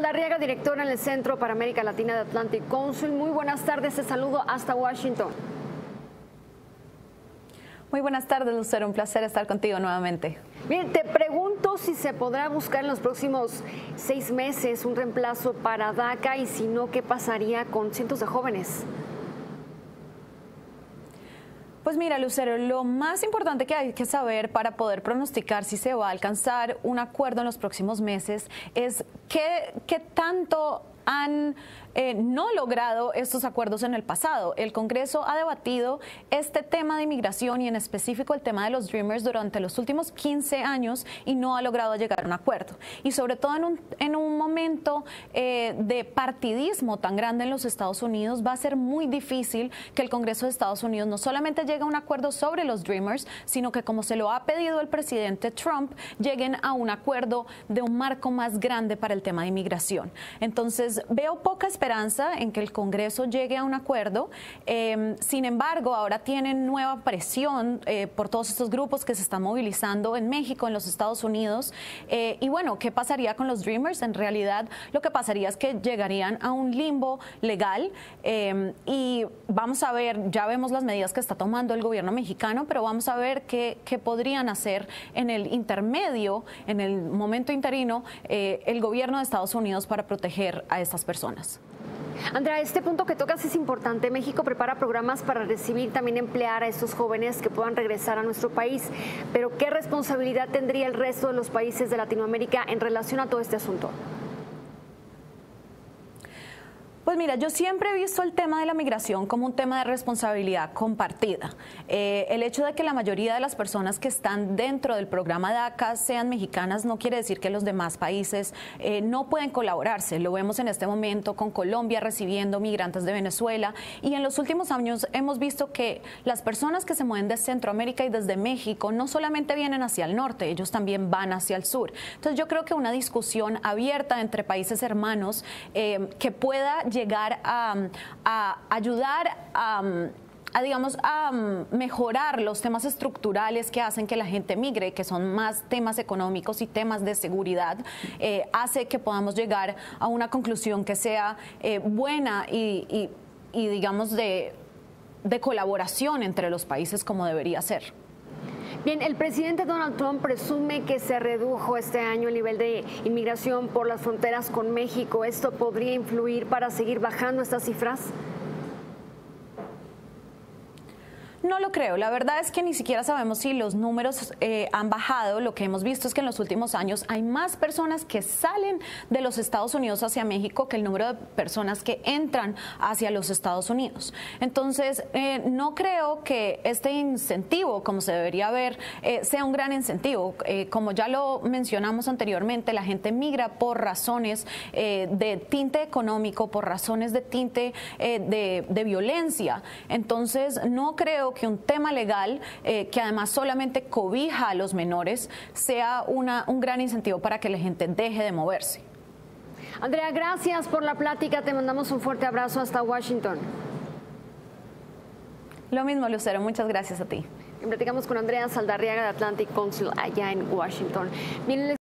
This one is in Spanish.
Saldarriaga, directora en el Centro para América Latina de Atlantic Council. Muy buenas tardes, te saludo hasta Washington. Muy buenas tardes, Lucero, un placer estar contigo nuevamente. Bien, te pregunto si se podrá buscar en los próximos 6 meses un reemplazo para DACA y si no, ¿qué pasaría con cientos de jóvenes? Pues mira, Lucero, lo más importante que hay que saber para poder pronosticar si se va a alcanzar un acuerdo en los próximos meses es qué tanto han no logrado estos acuerdos en el pasado. El Congreso ha debatido este tema de inmigración y en específico el tema de los Dreamers durante los últimos 15 años y no ha logrado llegar a un acuerdo. Y sobre todo en un momento de partidismo tan grande en los Estados Unidos, va a ser muy difícil que el Congreso de Estados Unidos no solamente llegue a un acuerdo sobre los Dreamers, sino que, como se lo ha pedido el presidente Trump, lleguen a un acuerdo de un marco más grande para el tema de inmigración. Entonces, veo poca esperanza en que el Congreso llegue a un acuerdo. Sin embargo, ahora tienen nueva presión por todos estos grupos que se están movilizando en México, en los Estados Unidos. Y bueno, ¿qué pasaría con los Dreamers? En realidad, lo que pasaría es que llegarían a un limbo legal y vamos a ver, ya vemos las medidas que está tomando el gobierno mexicano, pero vamos a ver qué podrían hacer en el intermedio, en el momento interino, el gobierno de Estados Unidos para proteger a estas personas. Andrea, este punto que tocas es importante. México prepara programas para recibir, también emplear a estos jóvenes que puedan regresar a nuestro país. Pero ¿qué responsabilidad tendría el resto de los países de Latinoamérica en relación a todo este asunto? Pues mira, yo siempre he visto el tema de la migración como un tema de responsabilidad compartida. El hecho de que la mayoría de las personas que están dentro del programa DACA sean mexicanas no quiere decir que los demás países no pueden colaborarse. Lo vemos en este momento con Colombia recibiendo migrantes de Venezuela, y en los últimos años hemos visto que las personas que se mueven de Centroamérica y desde México no solamente vienen hacia el norte, ellos también van hacia el sur. Entonces yo creo que una discusión abierta entre países hermanos que pueda llegar a ayudar digamos, a mejorar los temas estructurales que hacen que la gente migre, que son más temas económicos y temas de seguridad, hace que podamos llegar a una conclusión que sea buena y digamos, de colaboración entre los países, como debería ser. Bien, el presidente Donald Trump presume que se redujo este año el nivel de inmigración por las fronteras con México. ¿Esto podría influir para seguir bajando estas cifras? No lo creo. La verdad es que ni siquiera sabemos si los números han bajado. Lo que hemos visto es que en los últimos años hay más personas que salen de los Estados Unidos hacia México que el número de personas que entran hacia los Estados Unidos. Entonces, no creo que este incentivo, como se debería ver, sea un gran incentivo. Como ya lo mencionamos anteriormente, la gente migra por razones de tinte económico, por razones de tinte de violencia. Entonces, no creo que un tema legal que además solamente cobija a los menores sea un gran incentivo para que la gente deje de moverse. Andrea, gracias por la plática. Te mandamos un fuerte abrazo hasta Washington. Lo mismo, Lucero. Muchas gracias a ti. Platicamos con Andrea Saldarriaga de Atlantic Council allá en Washington. Bien,